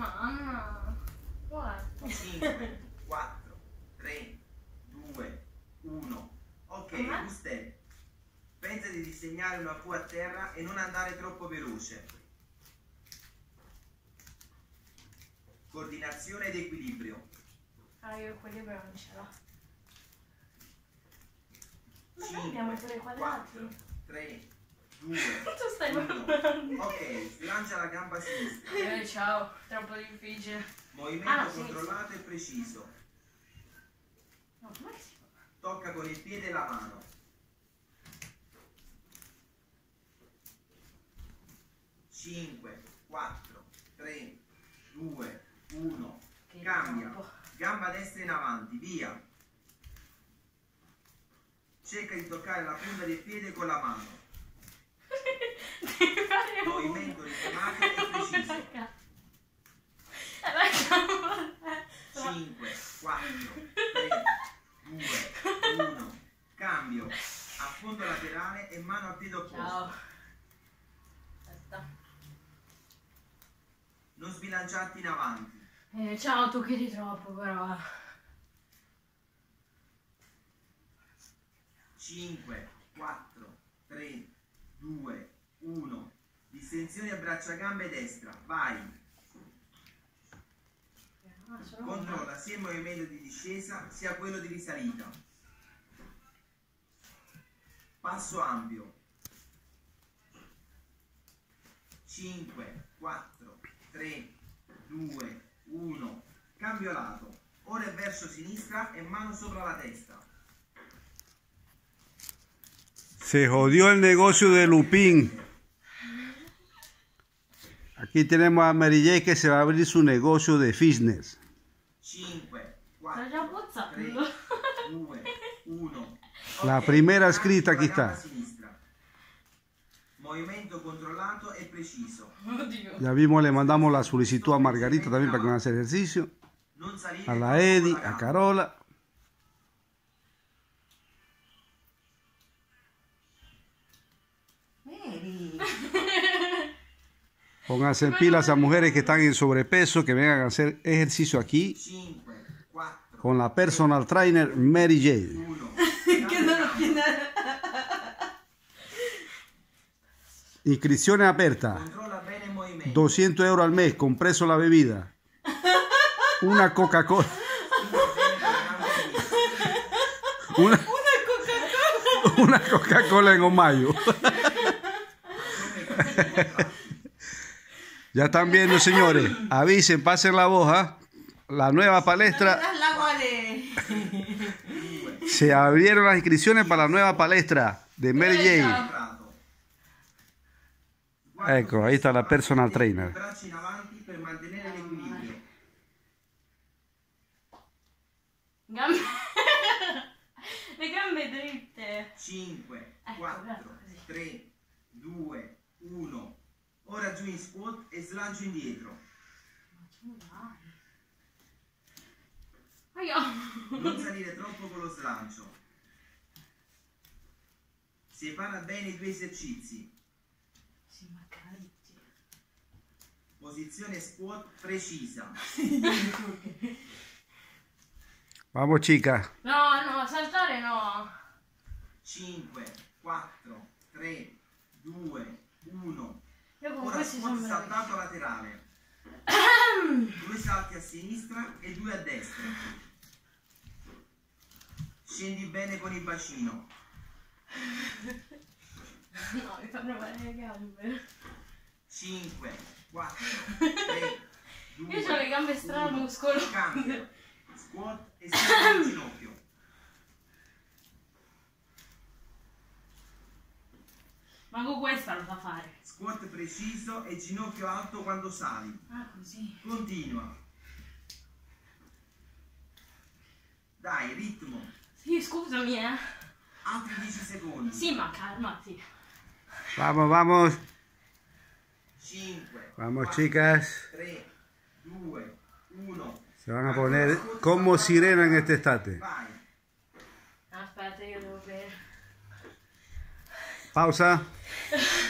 Mamma, guarda. 5, 4, 3, 2, 1. Ok, Guste, pensa di disegnare una Q a terra e non andare troppo veloce. Coordinazione ed equilibrio. Ah, io equilibrio non ce l'ho. Ma 5, noi abbiamo pure i quadrati. 4, 3, 2, Tu stai 1. guardando. Ok, slancia la gamba sinistra. Ciao, troppo difficile. Movimento controllato e preciso. No, come si fa? Tocca con il piede la mano. 5, 4, 3, 2, 1. Cambia. Gamba destra in avanti, via. Cerca di toccare la punta del piede con la mano. Movimento ritmato e preciso. 5, 4, 3, 2, 1. Cambio. Affondo laterale e mano al piede opposto. Ciao. Aspetta. Non sbilanciarti in avanti. Ciao, tu chiedi troppo però. 5, 4, 3, 2, 1. Distensione a braccia gambe destra. Vai. Controlla sia il movimento di discesa sia quello di risalita. Passo ampio. 5, 4, 3, 2, 1. Cambio lato. Ora è verso sinistra e mano sopra la testa. Se jodió el negocio de Lupín. Aquí tenemos a Mary J que se va a abrir su negocio de fitness. 5, Sta già 4, 3, bozzando. 2, 1. La primera escrita aquí está. Movimento controllato e preciso. Oddio. Ya vimos, le mandamos la solicitud a Margarita también para que haga ejercicio. Non salire A la troppo Edi, con la a gamba. Carola. Mary. Pónganse en pilas a mujeres que están en sobrepeso, que vengan a hacer ejercicio aquí 5, 4, con la personal trainer Mary J. 1. Che non lo tiene. Inscripciones apertas. Controlla bene il movimento. 200 euros al mes, con preso la bebida. Una Coca-Cola. Una Coca-Cola en Omayo. Ya están viendo, señores. Avisen, pasen la voz, ¿ah? La nueva palestra. La quale? Se abrieron las inscripciones para la nueva palestra de Mary J. Ecco, ahí está la personal trainer. Braccia in avanti per mantenere l'equilibrio. Gambe. Le gambe dritte. 5, Ecco, 4, bravo, così. 3, 2, 1. Ora giù in squat e slancio indietro. Non salire troppo con lo slancio. Separa bene i due esercizi. Sì, ma carichi. Posizione squat precisa. Vamos, chicas. No, saltare no. 5, 4, 3, 2, 1. Io con Ora questi squat sono saltato laterale. 2 salti a sinistra e 2 a destra. Scendi bene con il bacino. No, mi fanno male le gambe. 5, 4, 3, 2. Io ho le gambe stramuscolose. Cambia. Squat e salto in ginocchio. Ma con questa lo fa fare. Squat preciso e ginocchio alto quando sali. Ah, così. Continua. Dai, ritmo. Sì, scusami, Altri 10 secondi. Sì, ma calmati. Vamos, vamos. 5, Vamos, 4, chicas. 3, 2, 1. Se van a poner como sirena en este estate. Vai. Aspetta, io devo bere. Pausa.